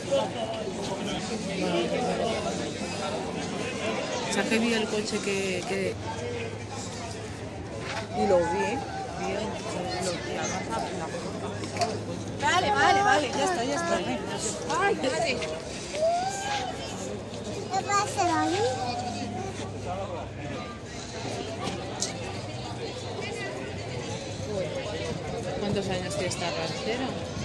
O sea, que vi el coche que... Y lo vi, Vale, ya está. Ay, dale. ¿Qué pasa, David? ¿Cuántos años tiene esta ranchera?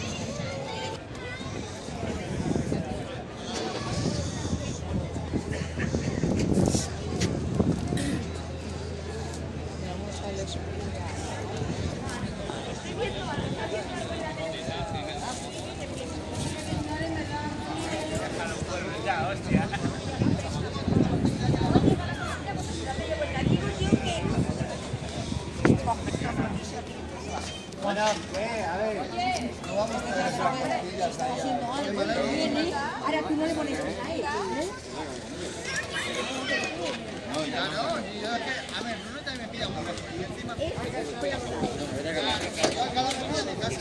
Vamos al hospital. Bueno, a ver, no vamos a hacer Ahora tú no le pones a él, No, ya no, yo es que, a ver, Bruno también me pide un poco, y encima... Yo acabo de venir de casa.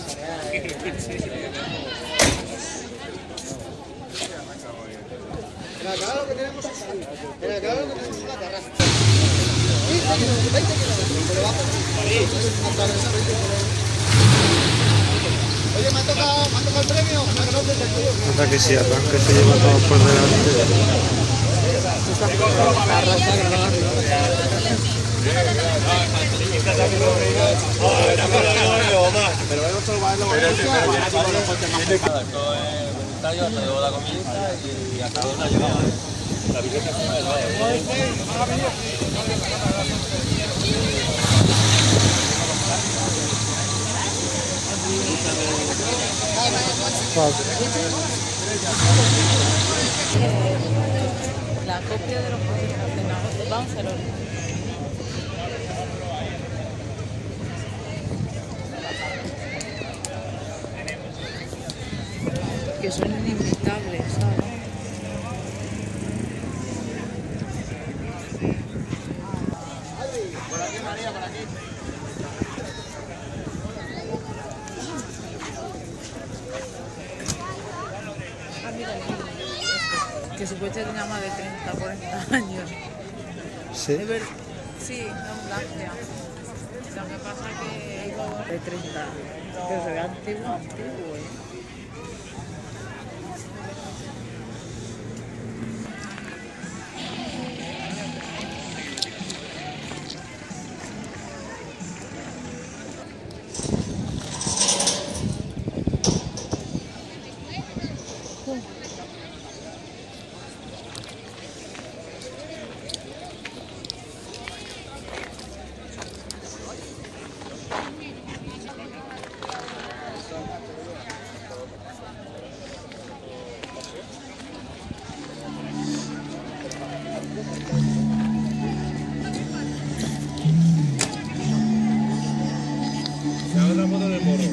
Acá lo que tenemos es la terraza. 15 kilómetros, 20 kilómetros, pero vamos a atravesar 20 kilómetros. Oye, me ha tocado el premio. Hasta que si arranque se lleva todo por delante. Pero vamos a salvarlo. Esto es voluntario, hasta luego la comida y hasta dónde ha llegado. La visita es una del valle. La copia de los coches. Vamos a ver. Que son inimitables, ¿sabes? Por aquí, María, por aquí. Que su coche tenía más de 30, 40 años. ¿Sí? Sí, ambulancia. Lo que pasa que de 30, que se ve antiguo, Otra foto del morro.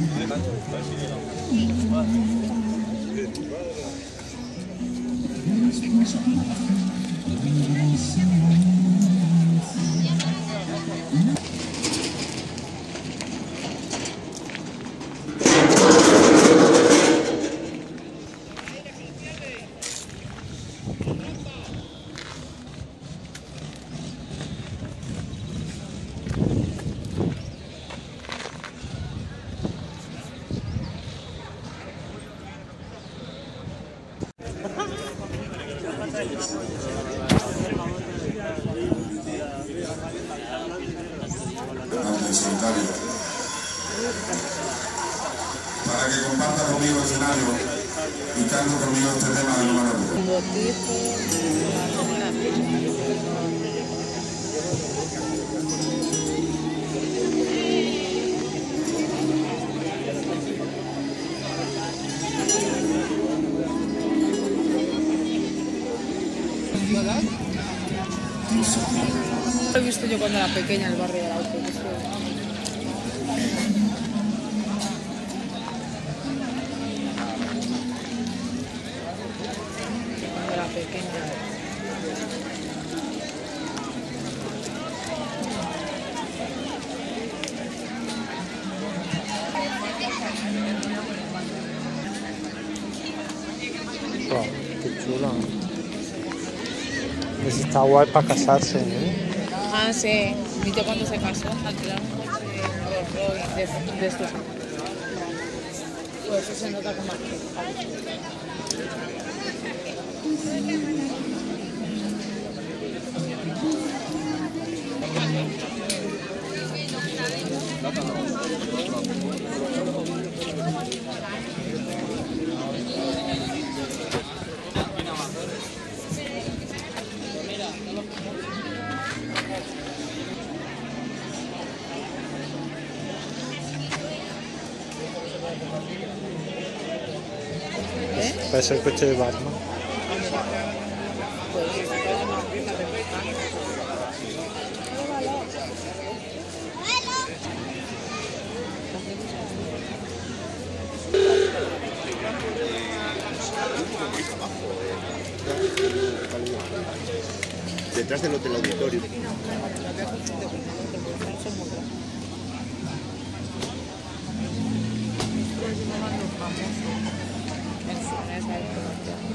Solitario, para que comparta conmigo el escenario y cargue conmigo este tema de número 2. Lo he visto yo cuando era pequeña en el barrio de la Auto. Cuando era pequeña. Wow, qué chulo. Pues está guay para casarse, ¿eh? Ah, sí. Mi tío cuando se casó alquilaron un coche Rolls Royce de estos. Pues eso se nota como aquí. Parece el coche de Batman. Detrás del hotel auditorio. En esa época.